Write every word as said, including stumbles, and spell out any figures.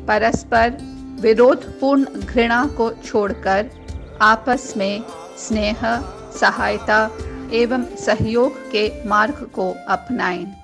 परस्पर विरोधपूर्ण घृणा को छोड़कर आपस में स्नेह, सहायता एवं सहयोग के मार्ग को अपनाएं।